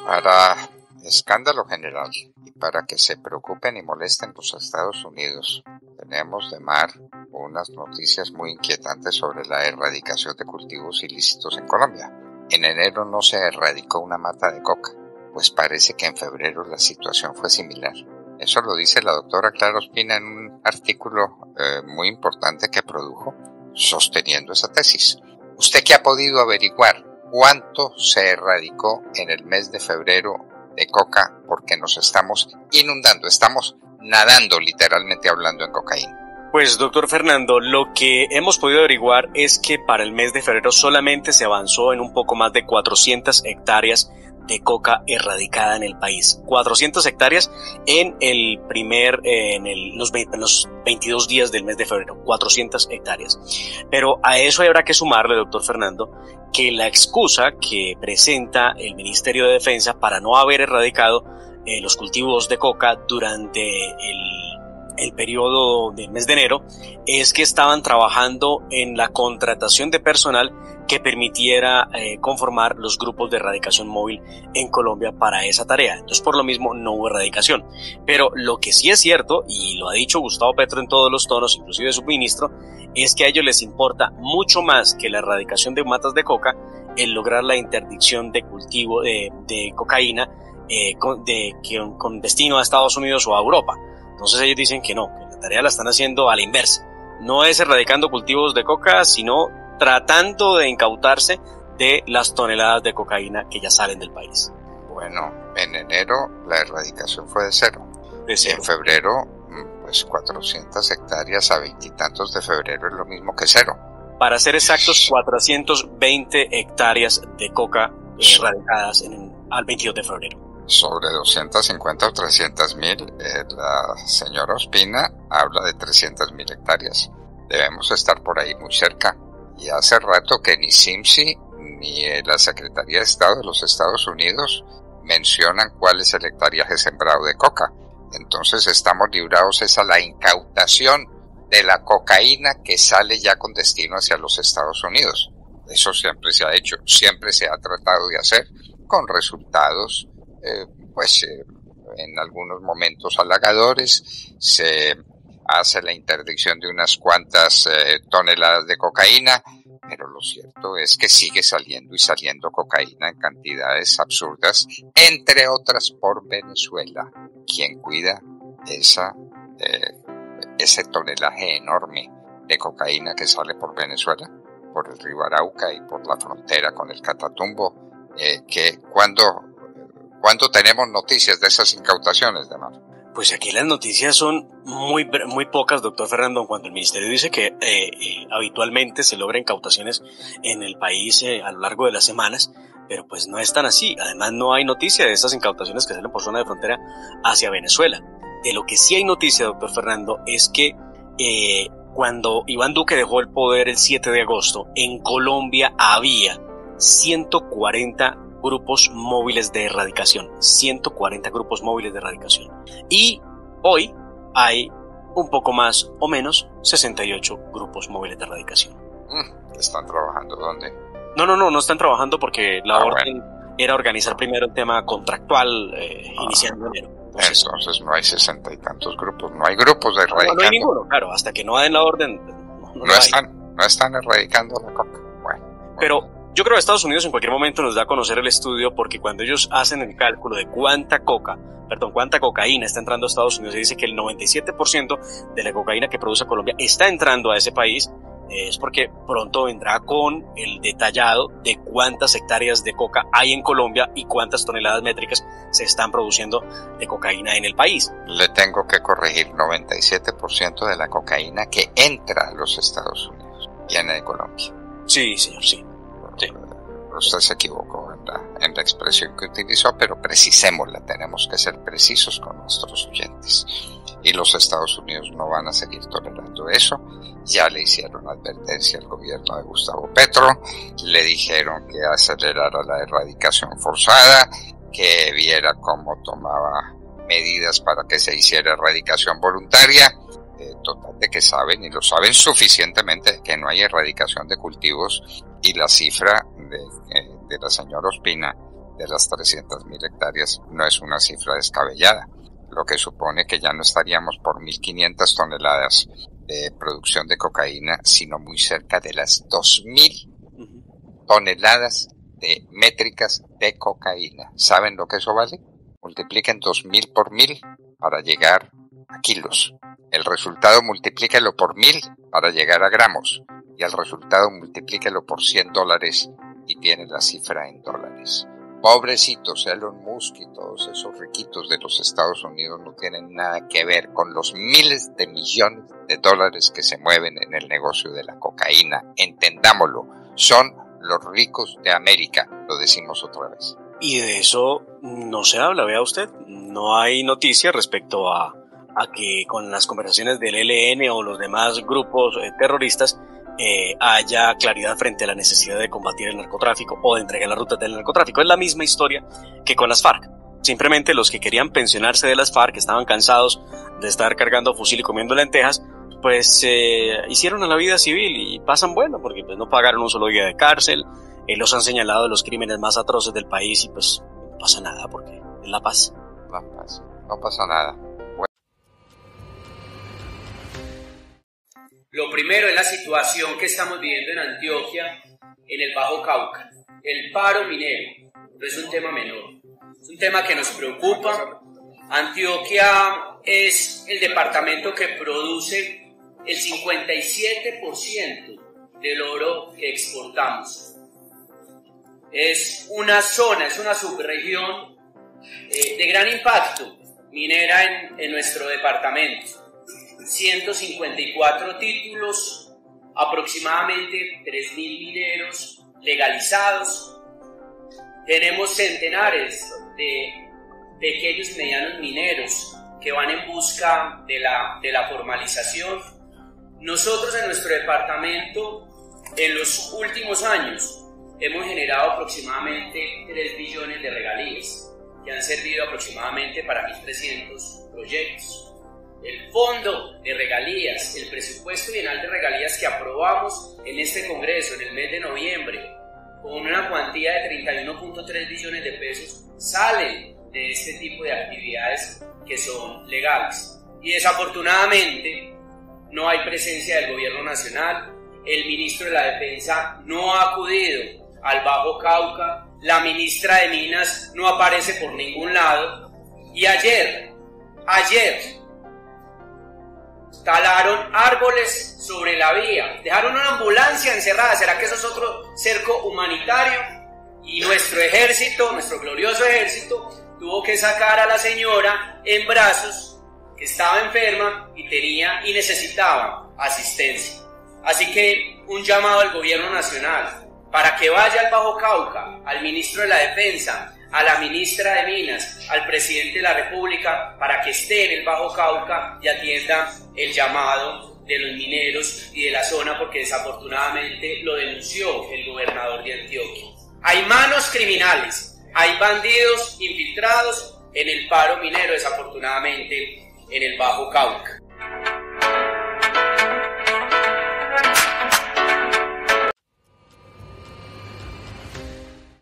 Para escándalo general y para que se preocupen y molesten los Estados Unidos, tenemos de mar unas noticias muy inquietantes sobre la erradicación de cultivos ilícitos en Colombia. En enero no se erradicó una mata de coca, pues parece que en febrero la situación fue similar. Eso lo dice la doctora Clara Ospina en un artículo muy importante que produjo sosteniendo esa tesis. ¿Usted qué ha podido averiguar? ¿Cuánto se erradicó en el mes de febrero de coca? Porque nos estamos inundando, estamos nadando literalmente hablando en cocaína. Pues doctor Fernando, lo que hemos podido averiguar es que para el mes de febrero solamente se avanzó en un poco más de 400 hectáreas de coca erradicada en el país. 400 hectáreas en los 22 días del mes de febrero. 400 hectáreas. Pero a eso habrá que sumarle, doctor Fernando, que la excusa que presenta el Ministerio de Defensa para no haber erradicado los cultivos de coca durante el periodo del mes de enero es que estaban trabajando en la contratación de personal que permitiera conformar los grupos de erradicación móvil en Colombia para esa tarea. Entonces, por lo mismo, no hubo erradicación. Pero lo que sí es cierto, y lo ha dicho Gustavo Petro en todos los tonos, inclusive su ministro, es que a ellos les importa mucho más que la erradicación de matas de coca el lograr la interdicción de cultivo de cocaína con destino a Estados Unidos o a Europa. Entonces ellos dicen que no, que la tarea la están haciendo a la inversa. No es erradicando cultivos de coca, sino tratando de incautarse de las toneladas de cocaína que ya salen del país. Bueno, en enero la erradicación fue de cero. En febrero, pues 400 hectáreas a 20 y tantos de febrero es lo mismo que cero. Para ser exactos, 420 hectáreas de coca erradicadas al 22 de febrero. Sobre 250 o 300.000, la señora Ospina habla de 300.000 hectáreas. Debemos estar por ahí muy cerca. Y hace rato que ni CIMSI ni la Secretaría de Estado de los Estados Unidos mencionan cuál es el hectareaje sembrado de coca. Entonces estamos librados a la incautación de la cocaína que sale ya con destino hacia los Estados Unidos. Eso siempre se ha hecho, siempre se ha tratado de hacer con resultados en algunos momentos halagadores. Se hace la interdicción de unas cuantas toneladas de cocaína, pero lo cierto es que sigue saliendo y saliendo cocaína en cantidades absurdas, entre otras por Venezuela. ¿Quién cuida ese tonelaje enorme de cocaína que sale por Venezuela, por el río Arauca y por la frontera con el Catatumbo? ¿Cuándo tenemos noticias de esas incautaciones de mar? Pues aquí las noticias son muy pocas, doctor Fernando, en cuanto el ministerio dice que habitualmente se logran incautaciones en el país a lo largo de las semanas, pero pues no es tan así. Además, no hay noticia de esas incautaciones que salen por zona de frontera hacia Venezuela. De lo que sí hay noticia, doctor Fernando, es que cuando Iván Duque dejó el poder el 7 de agosto, en Colombia había 140 grupos móviles de erradicación. 140 grupos móviles de erradicación. Y hoy hay un poco más o menos 68 grupos móviles de erradicación. ¿Están trabajando dónde? No están trabajando porque la orden era organizar primero el tema contractual iniciando enero. Entonces no hay 60 y tantos grupos, no hay grupos de erradicando. No hay ninguno, claro, hasta que no den la orden. No están erradicando la coca. Pero yo creo que Estados Unidos en cualquier momento nos da a conocer el estudio, porque cuando ellos hacen el cálculo de cuánta cocaína está entrando a Estados Unidos, se dice que el 97% de la cocaína que produce Colombia está entrando a ese país, es porque pronto vendrá con el detallado de cuántas hectáreas de coca hay en Colombia y cuántas toneladas métricas se están produciendo de cocaína en el país. Le tengo que corregir, 97% de la cocaína que entra a los Estados Unidos viene de Colombia. Sí, señor, sí. Usted se equivocó en la expresión que utilizó, pero precisémosla, tenemos que ser precisos con nuestros oyentes. Y los Estados Unidos no van a seguir tolerando eso. Ya le hicieron advertencia al gobierno de Gustavo Petro, le dijeron que acelerara la erradicación forzada, que viera cómo tomaba medidas para que se hiciera erradicación voluntaria. Total de que saben, y lo saben suficientemente, que no hay erradicación de cultivos, y la cifra de la señora Ospina de las 300.000 hectáreas no es una cifra descabellada, lo que supone que ya no estaríamos por 1.500 toneladas de producción de cocaína, sino muy cerca de las 2.000 toneladas de métricas de cocaína. ¿Saben lo que eso vale? Multipliquen 2.000 por 1.000 para llegar a kilos. El resultado multiplíquelo por 1.000 para llegar a gramos. Y el resultado multiplíquelo por $100 y tiene la cifra en dólares. Pobrecitos Elon Musk y todos esos riquitos de los Estados Unidos no tienen nada que ver con los miles de millones de dólares que se mueven en el negocio de la cocaína. Entendámoslo, son los ricos de América, lo decimos otra vez. Y de eso no se habla, vea usted, no hay noticia respecto a que con las conversaciones del ELN o los demás grupos terroristas haya claridad frente a la necesidad de combatir el narcotráfico o de entregar las rutas del narcotráfico. Es la misma historia que con las FARC. Simplemente los que querían pensionarse de las FARC, que estaban cansados de estar cargando fusil y comiendo lentejas, pues hicieron a la vida civil y pasan bueno, porque pues no pagaron un solo día de cárcel, los han señalado de los crímenes más atroces del país y pues no pasa nada porque es la paz. No pasa nada. Lo primero es la situación que estamos viviendo en Antioquia, en el Bajo Cauca. El paro minero no es un tema menor, es un tema que nos preocupa. Antioquia es el departamento que produce el 57% del oro que exportamos. Es una zona, es una subregión de gran impacto minera en nuestro departamento. 154 títulos, aproximadamente 3.000 mineros legalizados. Tenemos centenares de pequeños y medianos mineros que van en busca de la formalización. Nosotros en nuestro departamento, en los últimos años, hemos generado aproximadamente 3 billones de regalías, que han servido aproximadamente para 1.300 proyectos. El fondo de regalías, el presupuesto bienal de regalías que aprobamos en este Congreso en el mes de noviembre, con una cuantía de 31.3 billones de pesos, salen de este tipo de actividades que son legales. Y desafortunadamente no hay presencia del gobierno nacional, el ministro de la Defensa no ha acudido al Bajo Cauca, la ministra de Minas no aparece por ningún lado, y ayer talaron árboles sobre la vía, dejaron una ambulancia encerrada. ¿Será que eso es otro cerco humanitario? Y nuestro ejército, nuestro glorioso ejército, tuvo que sacar a la señora en brazos, que estaba enferma y necesitaba asistencia. Así que un llamado al gobierno nacional para que vaya al Bajo Cauca, al ministro de la Defensa, a la ministra de Minas, al presidente de la República, para que esté en el Bajo Cauca y atienda el llamado de los mineros y de la zona, porque desafortunadamente lo denunció el gobernador de Antioquia. Hay manos criminales, hay bandidos infiltrados en el paro minero, desafortunadamente, en el Bajo Cauca.